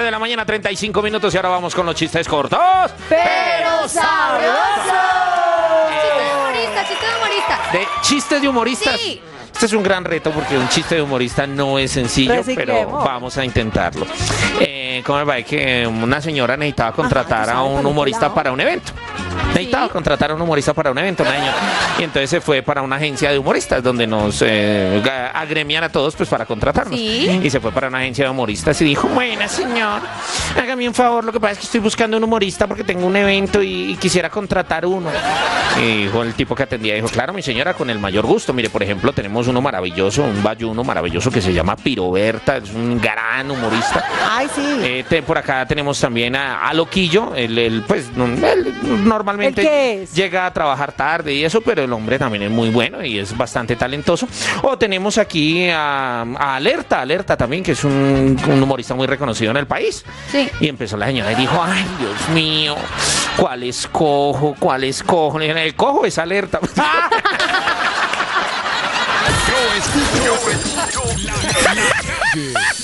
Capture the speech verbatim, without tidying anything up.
de la mañana, treinta y cinco minutos, y ahora vamos con los chistes cortos. ¡Pero sabrosos! Chiste de humorista, chiste de humorista. De chistes de humoristas. Sí. Este es un gran reto porque un chiste de humorista no es sencillo, pero Reciclemos. vamos a intentarlo. Eh, ¿Cómo me va? Que una señora necesitaba contratar Ajá, a un ¿tú sabes humorista para para un evento. Necesitaba contratar a un humorista para un evento, una señora. Y entonces se fue para una agencia de humoristas donde nos eh, agremian a todos pues para contratarnos. Sí. Y se fue para una agencia de humoristas y dijo, buena señor, hágame un favor, lo que pasa es que estoy buscando un humorista porque tengo un evento y, y quisiera contratar uno. Y dijo el tipo que atendía, dijo, claro mi señora, con el mayor gusto. Mire, por ejemplo, tenemos uno maravilloso, un bayuno maravilloso que se llama Piroberta, es un gran humorista. Ay, sí. Eh, te- por acá tenemos también a, a Loquillo, el, el, pues no- él normalmente ¿El qué es? llega a trabajar tarde y eso, pero el hombre también es muy bueno y es bastante talentoso. O tenemos aquí a, a Alerta, Alerta también, que es un, un humorista muy reconocido en el país. Sí. Y empezó la señora y dijo, ay Dios mío, ¿cuál escojo? ¿Cuál escojo? Le dije, el cojo es Alerta. Yo escucho la, la, la calle.